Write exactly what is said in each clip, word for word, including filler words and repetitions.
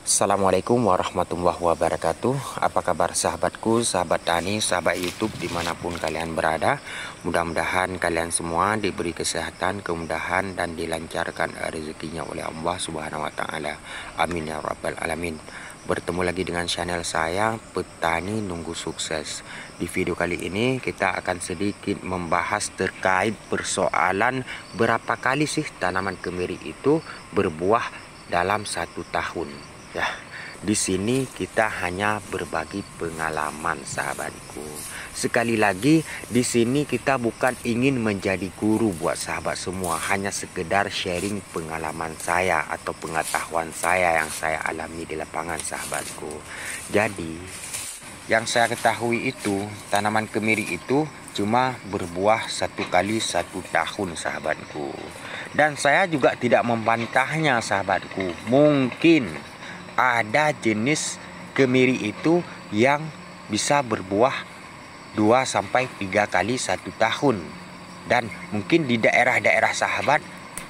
Assalamualaikum warahmatullahi wabarakatuh. Apa kabar sahabatku, sahabat tani, sahabat YouTube dimanapun kalian berada. Mudah-mudahan kalian semua diberi kesehatan, kemudahan dan dilancarkan rezekinya oleh Allah Subhanahu wa taala. Amin ya rabbal alamin. Bertemu lagi dengan channel saya Petani Nunggu Sukses. Di video kali ini kita akan sedikit membahas terkait persoalan berapa kali sih tanaman kemiri itu berbuah dalam satu tahun. Ya, di sini kita hanya berbagi pengalaman sahabatku. Sekali lagi, di sini kita bukan ingin menjadi guru buat sahabat semua, hanya sekedar sharing pengalaman saya atau pengetahuan saya yang saya alami di lapangan sahabatku. Jadi, yang saya ketahui itu tanaman kemiri itu cuma berbuah satu kali satu tahun sahabatku. Dan saya juga tidak membantahnya sahabatku. Mungkin ada jenis kemiri itu yang bisa berbuah dua sampai tiga kali satu tahun. Dan mungkin di daerah-daerah sahabat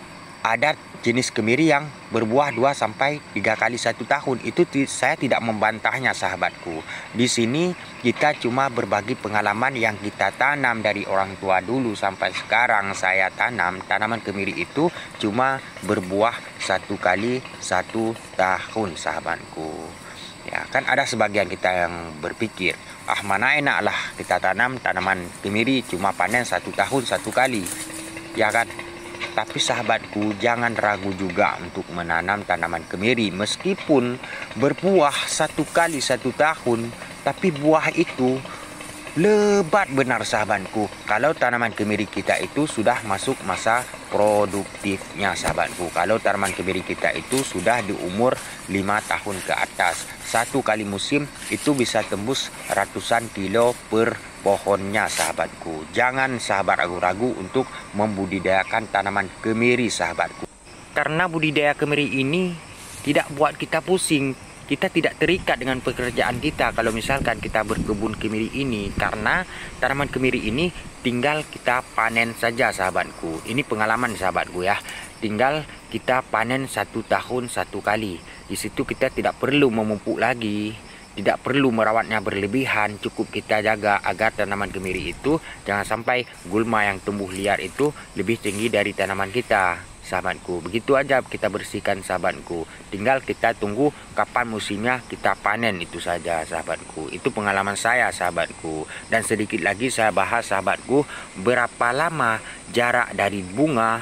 ada jenis kemiri yang berbuah dua sampai tiga kali satu tahun. Itu saya tidak membantahnya sahabatku. Di sini kita cuma berbagi pengalaman yang kita tanam dari orang tua dulu sampai sekarang saya tanam. Tanaman kemiri itu cuma berbuah satu kali satu tahun sahabatku. Ya, kan ada sebagian kita yang berpikir, ah mana enak lah kita tanam tanaman kemiri cuma panen satu tahun satu kali. Ya kan? Tapi sahabatku, jangan ragu juga untuk menanam tanaman kemiri. Meskipun berbuah satu kali satu tahun, tapi buah itu lebat benar sahabatku. Kalau tanaman kemiri kita itu sudah masuk masa produktifnya sahabatku. Kalau tanaman kemiri kita itu sudah di umur lima tahun ke atas, satu kali musim itu bisa tembus ratusan kilo per pohonnya sahabatku. Jangan sahabat ragu-ragu untuk membudidayakan tanaman kemiri sahabatku. Karena budidaya kemiri ini tidak buat kita pusing. Kita tidak terikat dengan pekerjaan kita kalau misalkan kita berkebun kemiri ini. Karena tanaman kemiri ini tinggal kita panen saja sahabatku. Ini pengalaman sahabatku ya. Tinggal kita panen satu tahun satu kali. Di situ kita tidak perlu memupuk lagi, tidak perlu merawatnya berlebihan. Cukup kita jaga agar tanaman kemiri itu jangan sampai gulma yang tumbuh liar itu lebih tinggi dari tanaman kita sahabatku. Begitu aja kita bersihkan sahabatku. Tinggal kita tunggu kapan musimnya kita panen, itu saja sahabatku. Itu pengalaman saya sahabatku. Dan sedikit lagi saya bahas sahabatku, berapa lama jarak dari bunga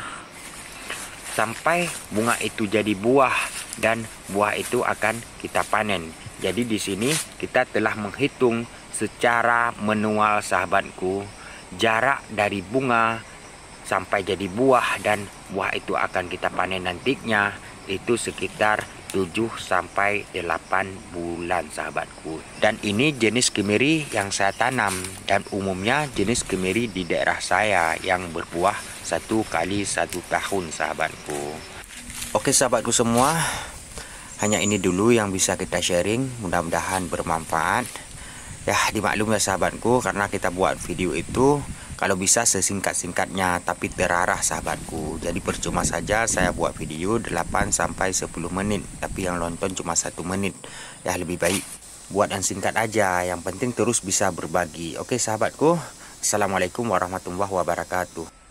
sampai bunga itu jadi buah dan buah itu akan kita panen. Jadi di sini kita telah menghitung secara manual sahabatku, jarak dari bunga sampai jadi buah dan buah itu akan kita panen nantinya itu sekitar tujuh sampai delapan bulan sahabatku. Dan ini jenis kemiri yang saya tanam, dan umumnya jenis kemiri di daerah saya yang berbuah satu kali satu tahun sahabatku. Oke sahabatku semua, hanya ini dulu yang bisa kita sharing, mudah-mudahan bermanfaat. Ya dimaklum ya sahabatku, karena kita buat video itu kalau bisa sesingkat-singkatnya tapi terarah sahabatku. Jadi percuma saja saya buat video delapan sampai sepuluh menit tapi yang nonton cuma satu menit. Ya lebih baik buat yang singkat aja, yang penting terus bisa berbagi. Oke sahabatku, Assalamualaikum warahmatullahi wabarakatuh.